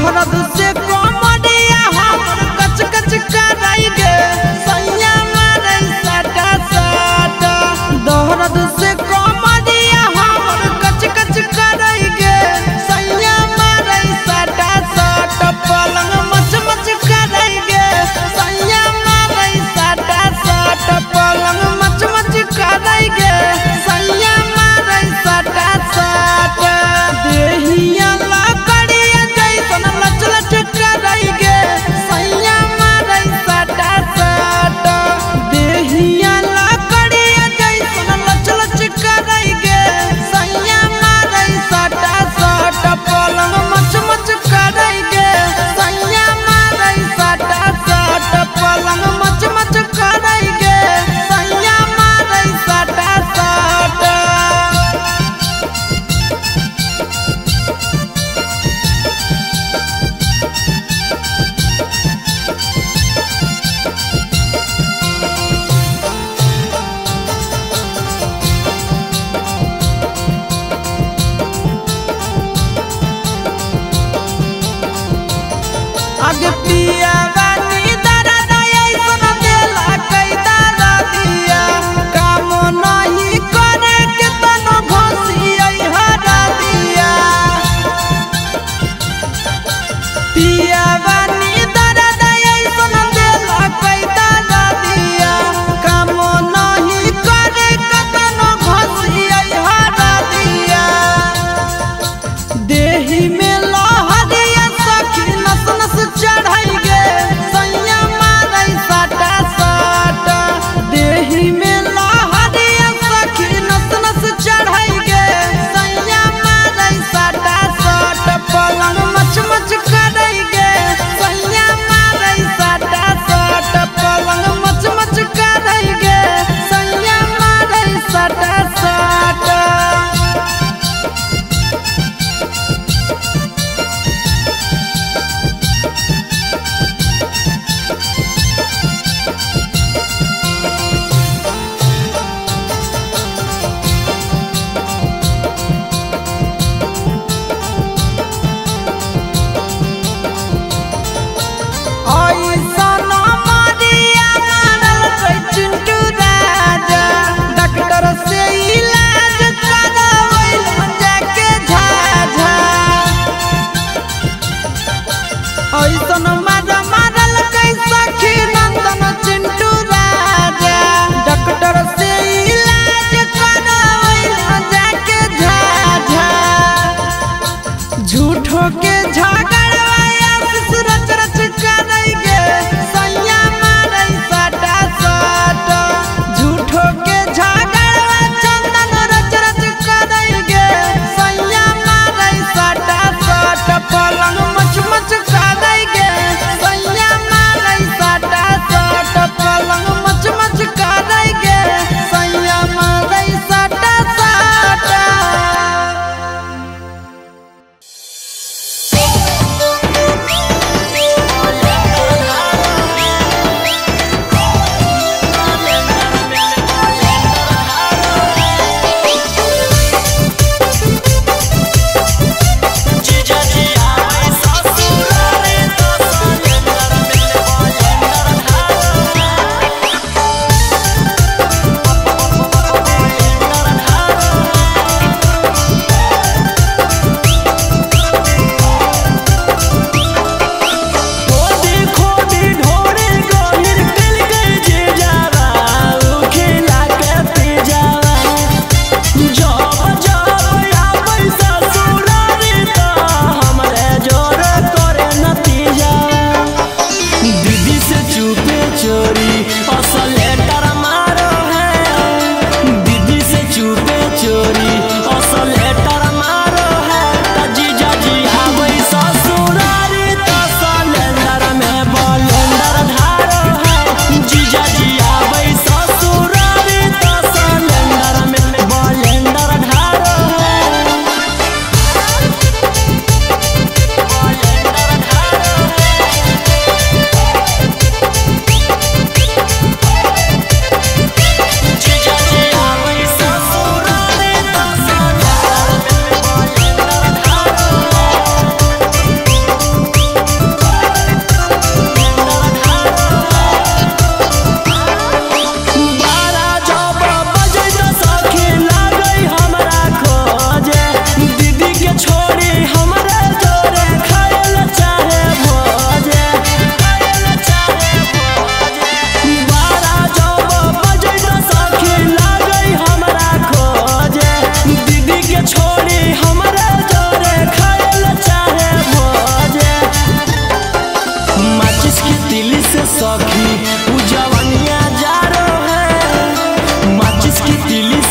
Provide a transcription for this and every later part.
दर्द से कमरिया हमर कच कच कराई गे सैया मारे साटा साटा दर्द से कमरिया हमर कच कच कराई गे सैया मारे साटा साटा पलंग मच मच कराई गे सैया मारे साटा साटा पलंग मच मच कराई गे सैया मारे साटा साटा देहिया आगे पिया बानी दर्द ऐसन देला कई दादा दिया काम नहीं करे के तनो घसी हरा दिया पिया बानी दर्द ऐसन देला कई दादा दिया काम नहीं करे के तनो घसी हरा दिया देही में लहरिया सखी नस नस चढ़ाई गे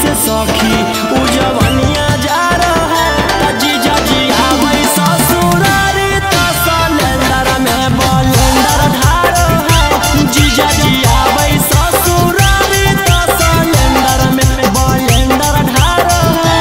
के सखी उ जवनिया जा रहा है जीजा जी आवे ससुरारी तो सिलेंडर में बलेंडर ढार है जीजा जी आवे ससुरारी तो सिलेंडर में बलेंडर ढार है।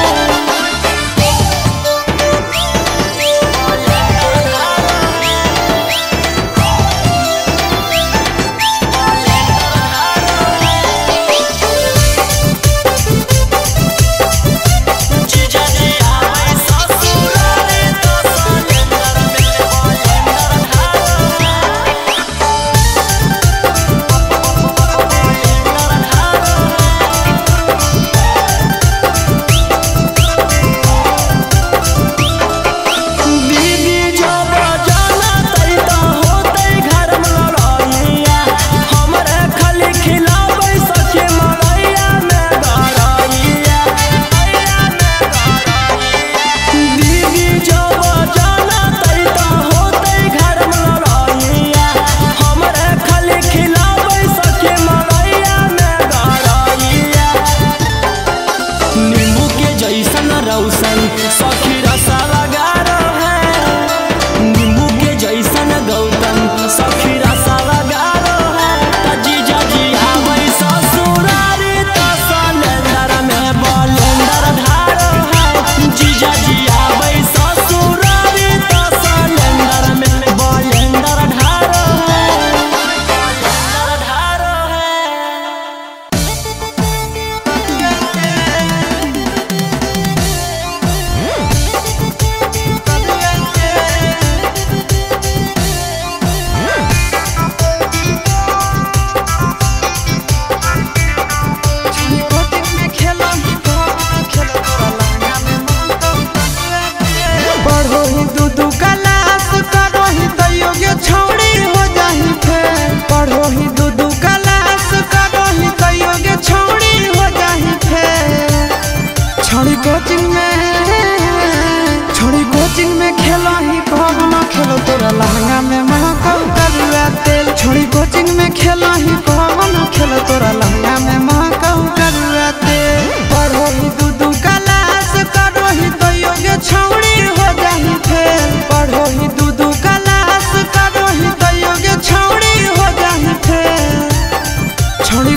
सखी रसा लगा रहा है नींबू के जैसन गौतम सखी रसा लगा रहा है जीजा जी आवे ससुरारी तो सिलेंडर में बलेंडर ढार है जीजा जी आवे ससुरारी तो सिलेंडर में बलेंडर ढार है। पढ़ो ही दूधू क्लास करो ही दैयो गे छौड़ी हो जाही फेल पढ़ो ही दूधू क्लास करो ही दैयो गे छौड़ी हो जाही फेल छोड़ी कोचिंग में खेलो ही कौन खेलो तोरा लहंगा में महकौ करुआ तेल छोड़ी कोचिंग में खेलो ही कौन खेलो तोरा लहंगा में महकौ करुआ तेल पढ़ो ही दूधू क्लास करो ही दैयो गे छौड़ी हो जाही फेल पढ़ो ही दूधू क्लास करो ही दैयो गे छौड़ी हो जाही फेल छोड़ी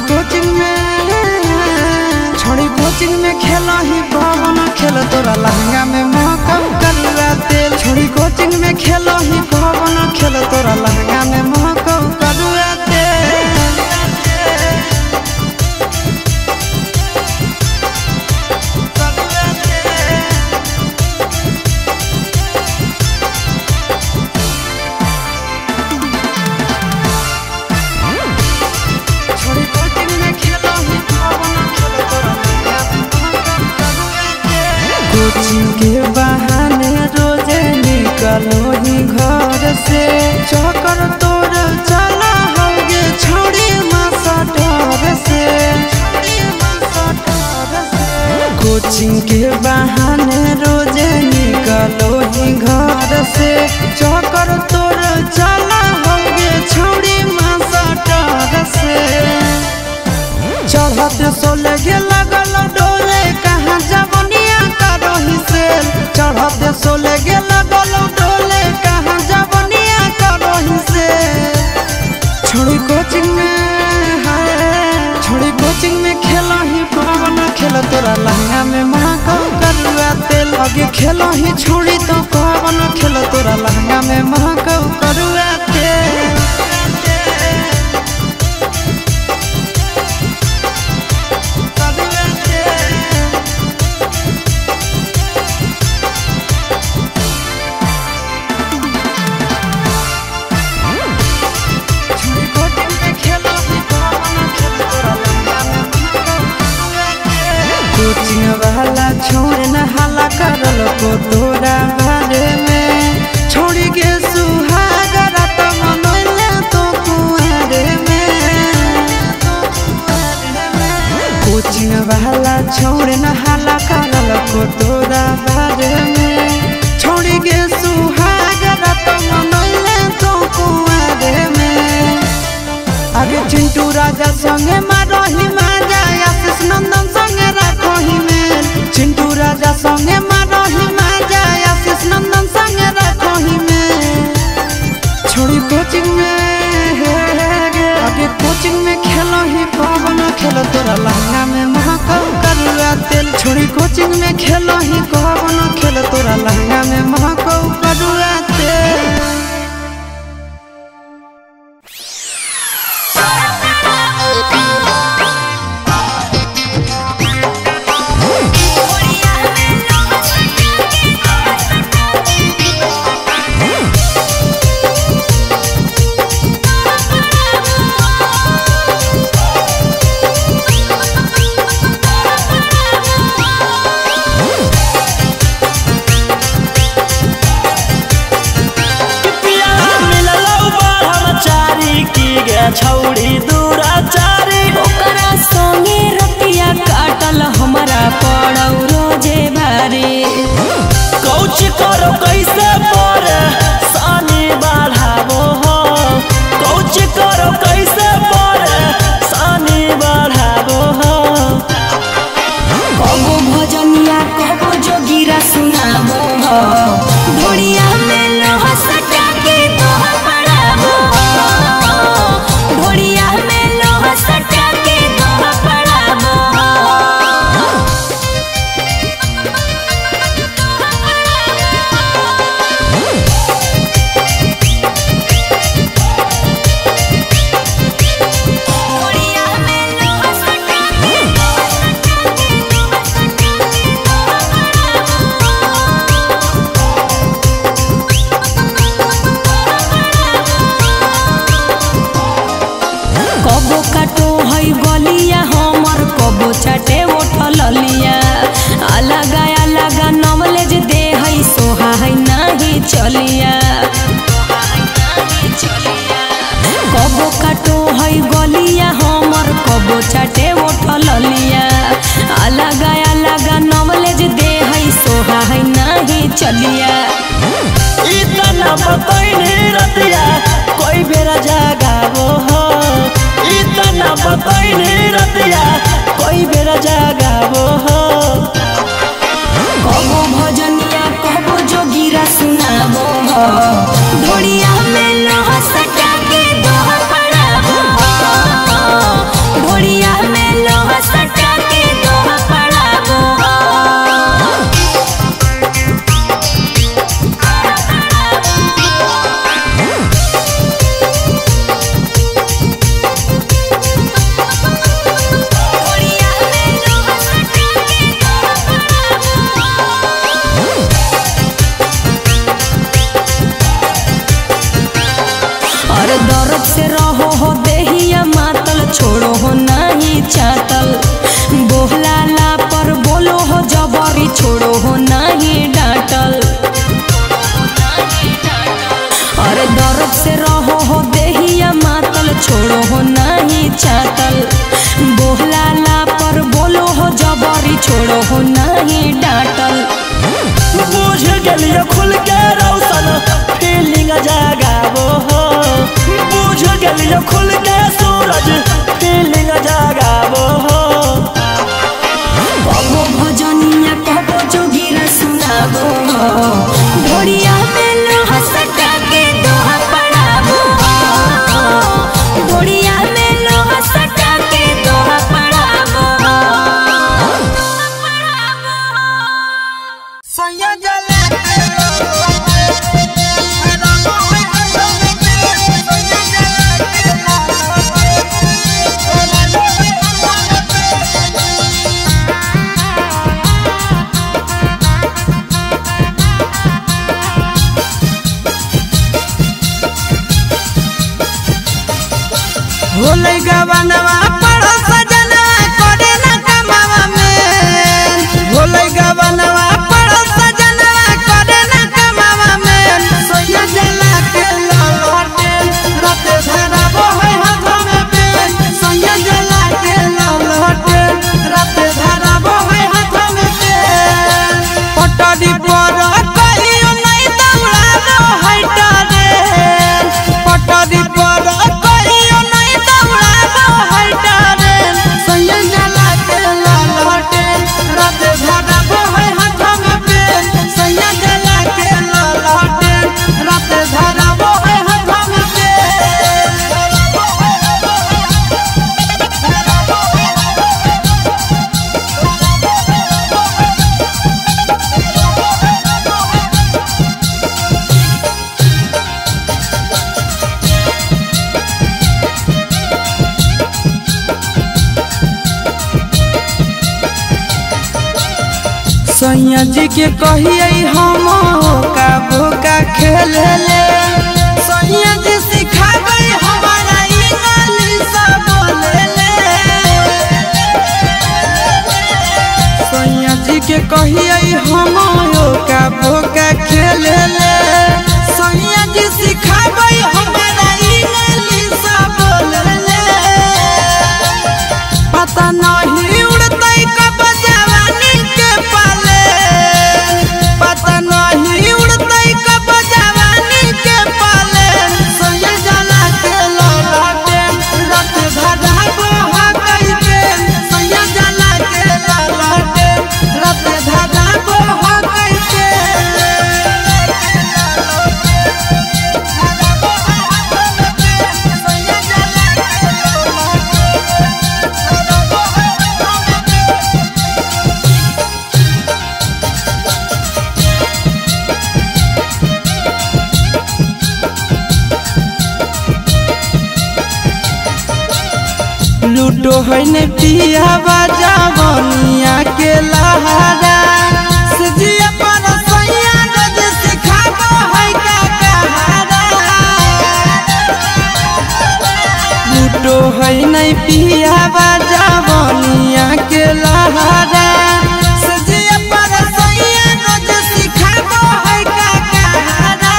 कोचिंग में खेलो ही कौन खेलो तोरा लहंगा में महकौ करुआ तेल छोड़ी कोचिंग में खेलो ही कौन खेलो तोरा लहंगा में महकौ करुआ तेल। कोचिंग के बहाने रोजे निकलो ही घर से चक्कर तोर चला होगे छौड़ी मास्टर से कोचिंग के बहाने रोजे निकलो ही घर से चक्कर तोर चला होगे छौड़ी मास्टर से चढ़ते सोले गे लगल डोले कहाँ जवनिया करो ही सेल चढ़ते सोले गे लगल डोले कहाँ जवनिया करो ही सेल छोड़ी कोचिंग में खेलो ही पवन खेलो तोरा लहंगा में महकौ करुआ तेल आगे खेलो ही छोड़ी तो पवन खेलो तोरा लहंगा में महकौ करुआ तेल। कोचिंग वाला छोड़ न हाला करल को तोरा बारे में छोड़ी के सुहागरा तो मनोले तो कुआरे में कोचिंग वाला छोड़ न हाला करल को तोरा बारे में छोड़ी के सुहागरा तो मनोले तो कुआरे में आगे चिंटू राजा संगे मारो ही माजा आशीष नंदन संगे राखो कैसे परे सानी बढ़ाबो हो कौच करो कैसे परे सानी बढ़ाबो हो कबो भजनिया कबो जोगिरा सुनाबो हो ढोड़िया में लोहा सटा के दोहा पड़ाबो हो ढोड़िया में लोहा सटा के दोहा पड़ाबो हो कबो काटो है गलिया हमर कबो चाटे उठल लिया अलग अलग नॉलेज दे है सोहा है नहीं चलिया कबो काटो है गलिया हमर कबो चाटे उठल लिया अलग अलग नॉलेज दे है सोहा है नहीं चलिया इतना बतैनी रतिया कोई बेरा जागाबो हो इतना बतैनी रतिया कोई बेरा जागाबो हो कबो भजनिया कबो जोगिरा सुनाबो हो ढोड़िया में लोहा सटा के दोहा पड़ाबो हो ढोड़िया में लोहा सटा के दोहा पड़ाबो हो और दर्द से रहो हो देहिया मातल छोड़ो हो नहीं चातल बोहलाला पर बोलो हो जबरी छोड़ो हो नहीं डांटल और दर्द से रहो हो देहिया मातल छोड़ो हो नहीं चातल बोहलाला पर बोलो हो जबरी छोड़ो हो नहीं डांटल बुझ गेलियो खुल के रौशन फीलिंग जागाबो हो बुझ गेलियो खुल के सूरज फीलिंग जागाबो हो कबो भजनिया कबो जोगिरा सुनाबो हो ढोड़िया में लोहा सटा के दोहा पड़ाबो हो ढोड़िया में लोहा सटा के दोहा पड़ाबो हो सैया जला होलै गवनवा पड़ो सजना करे न कमावा में होलै गवनवा पड़ो सजना करे न कमावा में सोया जला के ललटे रात धराबो है हाथ में पेन सोया जला के ललटे रात धराबो है हाथ में पेन पटड़ी पर कहियो नहीं दौड़ाबो है डरे पटड़ी पर कहियो नहीं दौड़ाबो है डरे सोया जला के ललटे रात धराबो है हाथ में पेन सोया जला के ललटे रात धराबो है हाथ में सैया जी के कहिए हम का भूका खेल ले सैया जी सिखाबे हमारा इंग्लिश बोले ले सैया जी के कहिए हम का भूका खेल ले सैया जी सिखाबे हमारा इंग्लिश बोले ले पता नहीं उड़ते कब जवानी के पाले पता नहीं उड़ते लूटो है ने पिया बाजावनिया के लहरा सजिया पर सैया रोज सिखाबो है का कहारा लूटो है ने पिया बाजावनिया के लहरा सजिया पर सैया रोज सिखाबो है का कहारा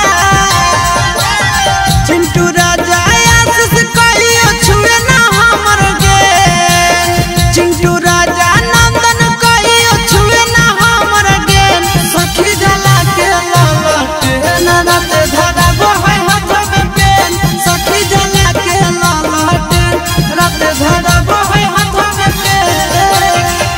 चिंटू राजा आशीष कहियो छुए ना हमर गे चिंटू राजा नंदन कहियो छुए ना हमर गे सखी जला के ललटे ना रात धारा बहे हाथ में पेन सखी जला के ललटे रात धारा बहे हाथ में पेन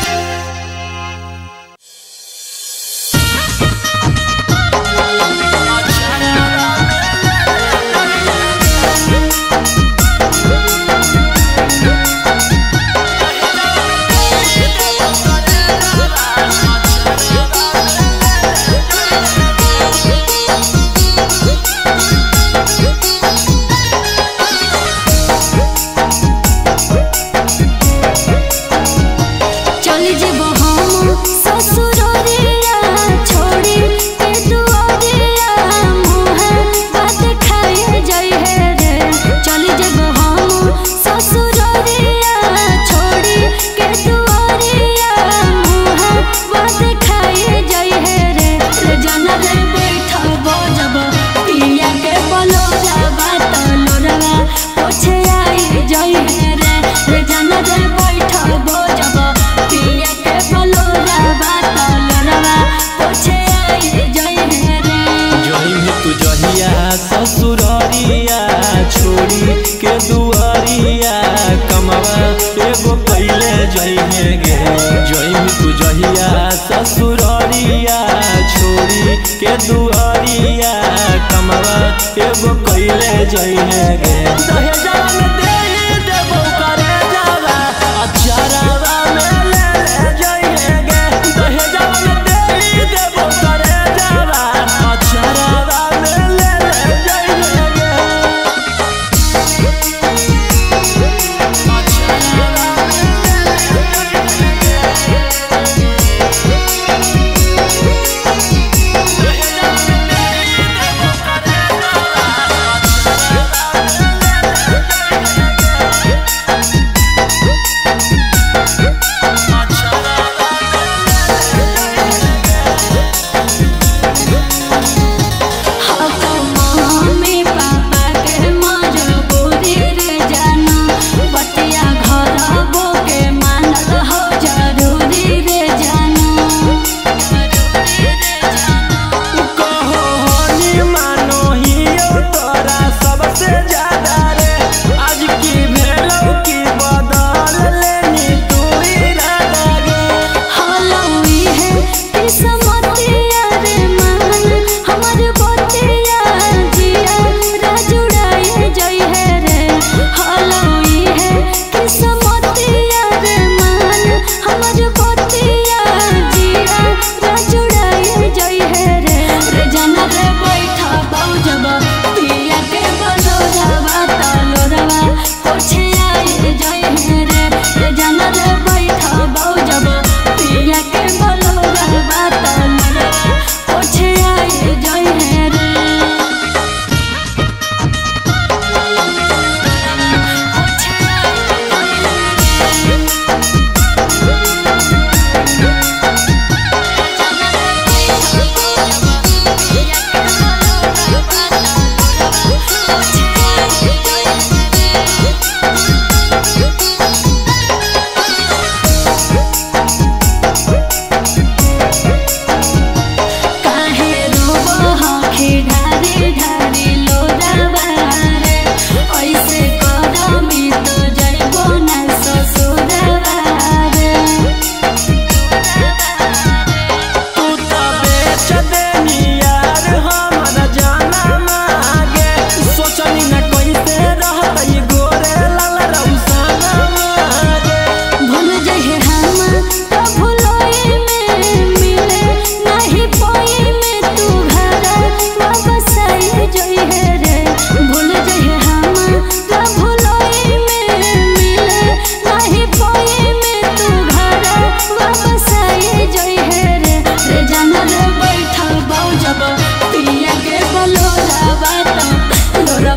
चल जेबो हम ससुररिया छोड़ी के दुआरिया मुँह बात खाए जाई है रे चल जेबो हम ससुररिया छोड़ी के दुआरिया मुँह बात खाए जाई है रे रे जाना रे बैठबो जब पिया के बलोरा बात लोरवा पोछे आई जाई है रे रे जाना रे बैठबो जब पिया के बलोरा बात लोरवा पोछे आई जाई है रे जही में तू जहिया ससुररिया छोड़ी के दुआरिया कमवा एगो पहले जही में गे जही में तू जहिया ससुररिया छोड़ी के दुआरिया कमवा एगो पहले जही में गे दहेजा में दे देबो करे जावा अचारावा में ले जही में गे दहेजा में दे देबो करे जावा अचारावा में ले जही में गे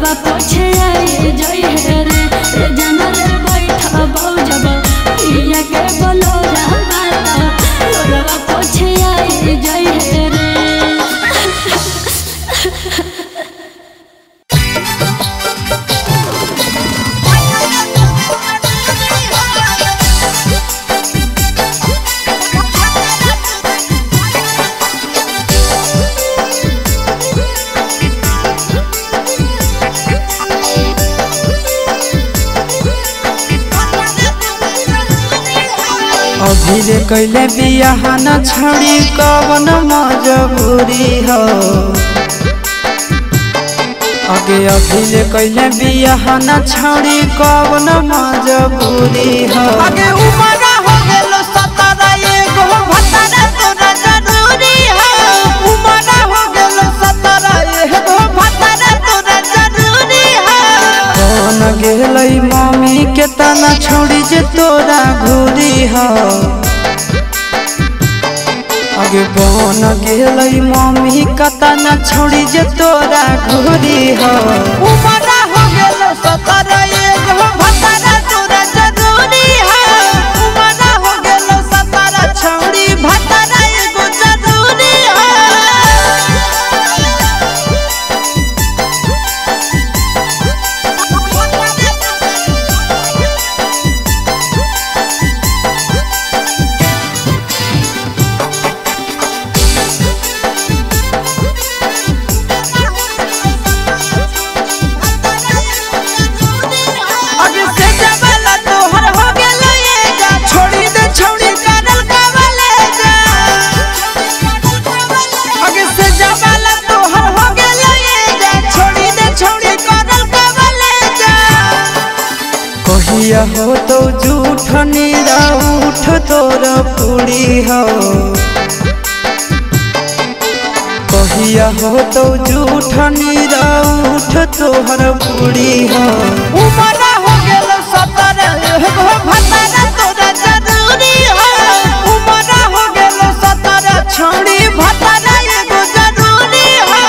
लोरवा पोछे आई जई है रे रे जनर बैठा बहु जब पिया के बोलो रामाता लोरवा पोछे आई जई है रे। अभिले कैले बियाह न छड़ी कवन मजबूरी हो आगे अभिले कैले बियाह न छड़ी कवन मजबूरी हो आगे उमर हो गेलो 17 एगो भतारा तोरा जरूरी हो उमर हो गेलो 17 एगो भतारा तोरा जरूरी हो कौन गेलै मम्मी के तना छोड़ी जे तोरा घूरी हो आगे बन गेलै मम्मी कता न छोड़ी जे तोरा घूरी हो उमर हो गेलो 17 एगो भतारा तोरा जरूरी हो उमर हो गेलो 17 छोड़ी भतारा एगो जरूरी हो। कहिया हो तो झूठ नीरा उठ तोर पूरी हो कहिया हो तो झूठ नीरा उठ तोहर पूरी हो उमर हो गेलो 17 एगो भतारा तोरा जरूरी हो उमर हो गेलो 17 छोड़ी भतारा एगो जरूरी हो।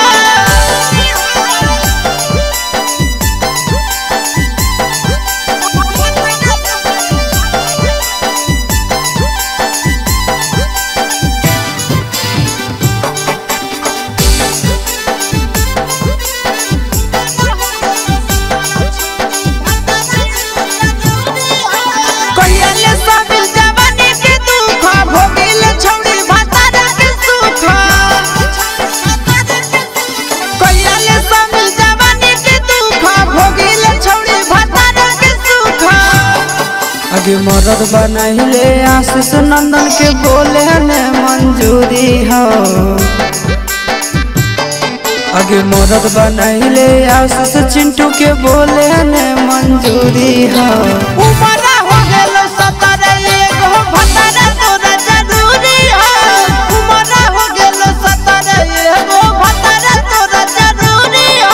आगे मरद बनैले आशीष नंदन के बोले ने मंजूरी हो आगे मरद बनैले आशीष चिंटू के बोले ने मंजूरी हो उमर हो गेलो 17 एगो भतारा तोरा जरूरी हो उमर हो गेलो 17 एगो भतारा तोरा जरूरी हो।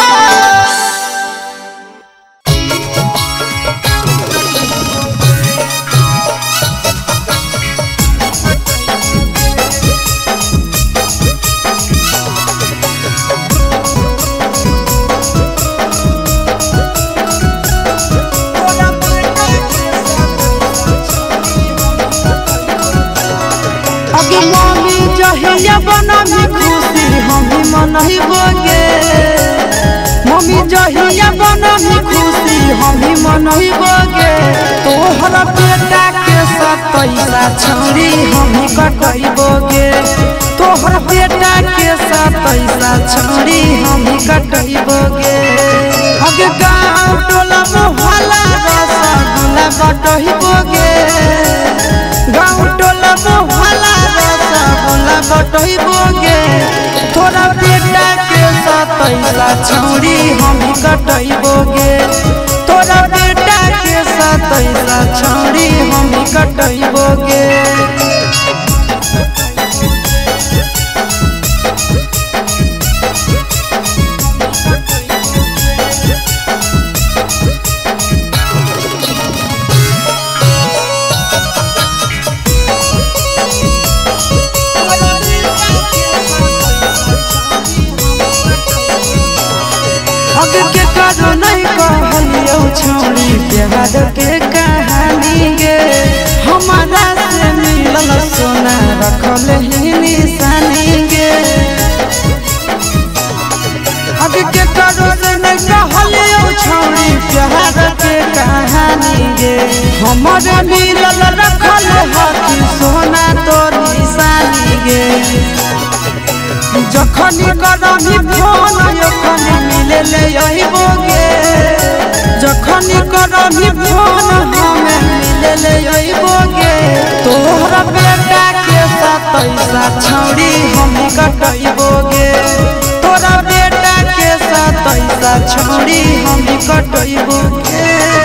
मम्मी जहिया बनमी खुशी हमी मनैबोगे मम्मी जहिया बनमी खुशी हमी मनैबोगे तोहरा बेटा के 27 छौरी हमी कटैबोगे तोहरा बेटा के 27 छौरी हमी कटैबोगे आगे गाँव टोला मोहल्ला रसगुल्ला बटैबोगे गाँव टोला मोहल्ला रसगुल्ला बटैबोगे तोरा बेटा के 27 छौरी हमी कटैबोगे तोरा बेटा के 27 छौरी हमी कटैबोगे। के करो प्यार के कहानी गे हमारा से मिलल सोना रखल ही निशानी गे आगे के करो से न कहलियो छौरी प्यार के कहानी गे हमारे मिलल रखल हकी सोना तो निशानी गे जखनी करही फोन यखनी मिले ले अइबो गे जखनी करही फोन हमें मिले ले अइबो गे तोहरा बेटा के सतैसा छौरी हम कटइबो गे तोरा बेटा के सतैसा छौरी हम कटइबो गे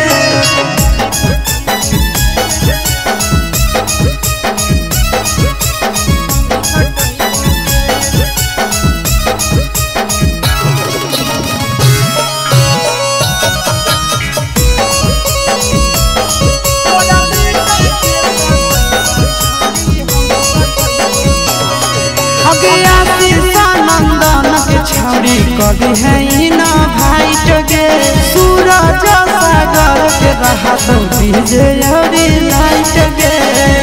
छौरी कभी है ना भाई गे सूरज सागर के रहा तो डीजे औरी लाइट गे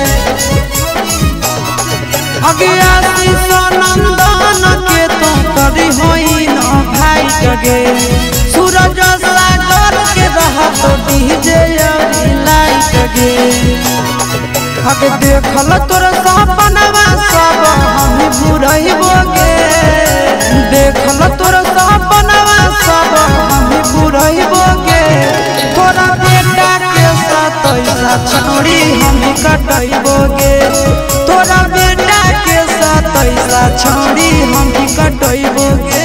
अगिया नंदन के तो कभी होई ना भाई गे सूरज सागर के रहा तो डीजे औरी लाइट गे अगे देखल तोर सपनवा सब हम बुरइबो गे देखल तोर सपनवा सब हम बुरइबो गे तोरा बेटा के सतैसा छौरी हम कटइबो गे तोरा बेटा के सतैसा छौरी हम कटइबो गे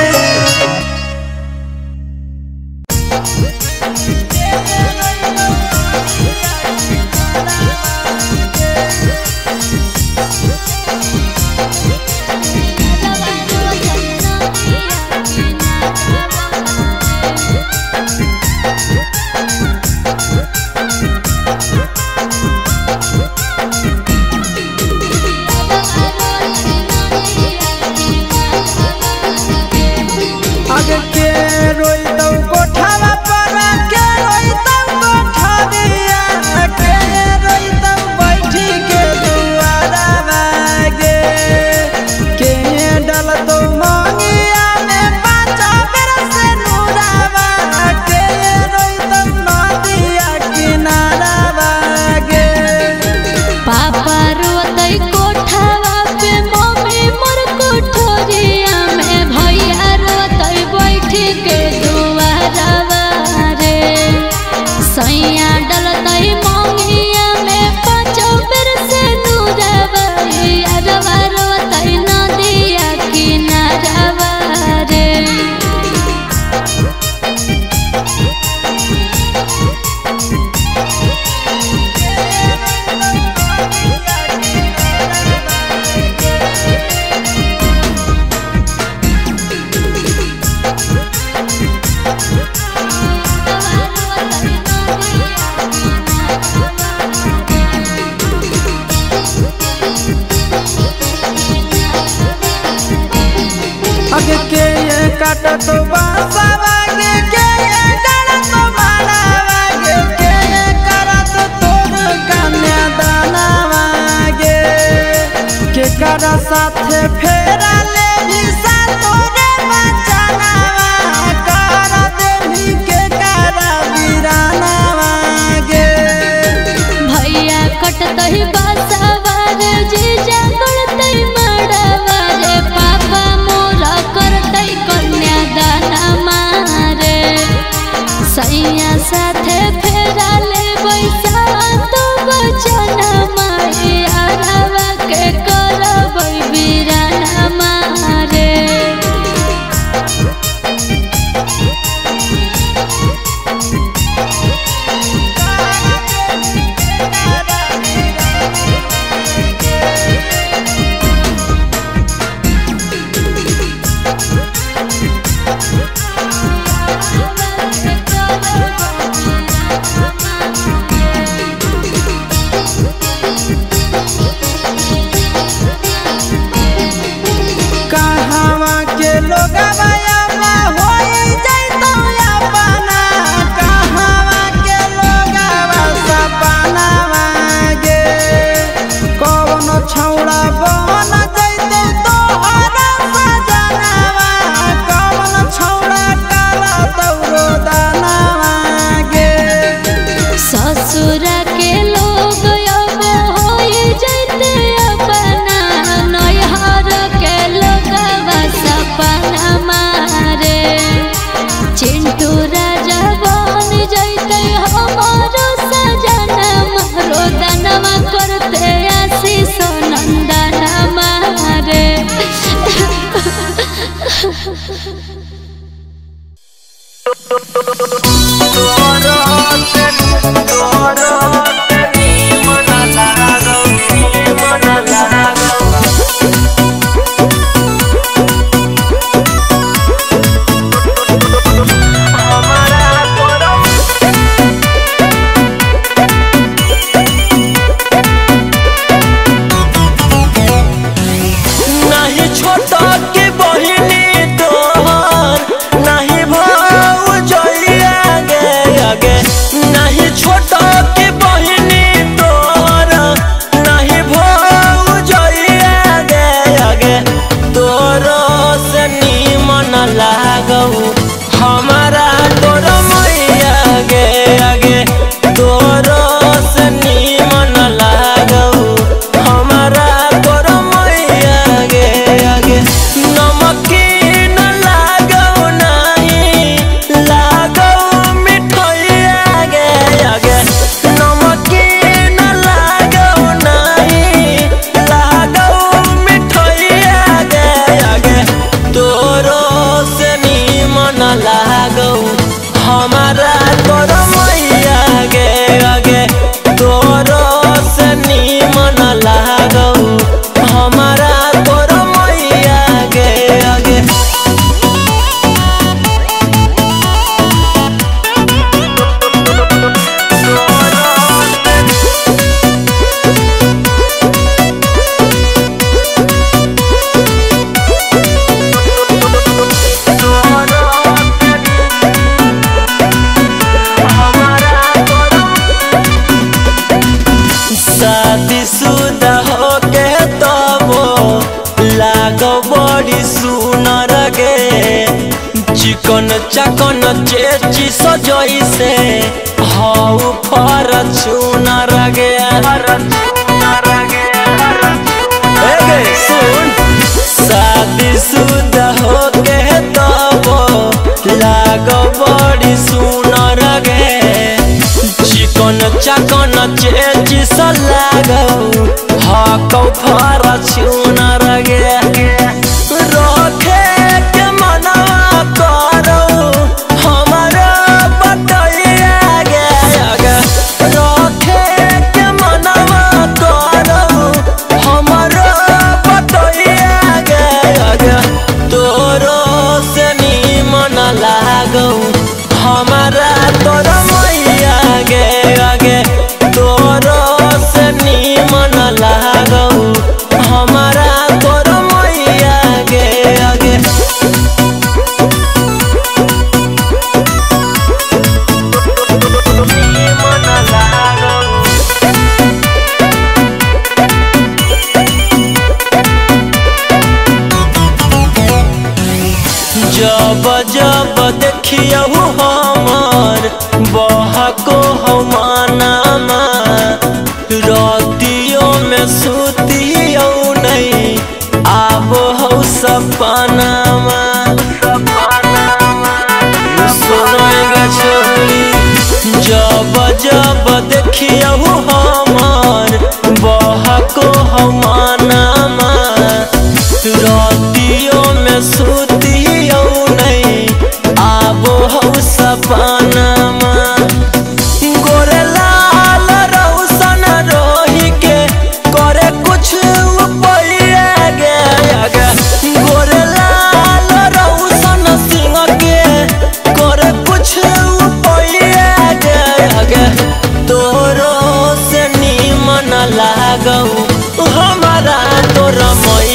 काट तो बांसवा गे के गड़ा तो मालावा गे के करत तोर कन्या दानवा गे के करा साथे फेरा ले भी सा तोरे बचनावा कर देवी के करा वीरानवा गे भैया कटतही बांसवा रे जीजा गड़तई मड़वा रे पापा मोरा करतई दाना मारे सैया साथे फेरा ले बैसा तो बचना माई आरावा के करबै बीराना मारे चिकन चकन चेची सजई से हाउ फॉर्च्यूनर गे सुन शादी शुदा होके तब लागो बड़ी सुनर गे चिकन चकन चेची स लागो हाउ फॉर्च्यूनर गे रखे के मनवा करो हमारा बटैया गे रखे के मनवा करो हमारा बटैया गे तोरो से निमन लागो हमारा तोरा मैया गे तोरो से निमन लागो हमारा तोरा मैया गे जब जब देखियहु हमर बहको हमानामा रातियों में सुतियो नहीं आबो हौ सपनामा सुनेगा छोरी जब जब देखियहु हमर बहको हमानामा रातियों में सुतियो नहीं आबो हौ सपनामा गोरे लाल रौशन रोही के करे कुछ उपाय गे गोरे लाल रौशन सिंह के करे कुछ उपाय गे तोरो से निमन लागो हमारा तोरा मैया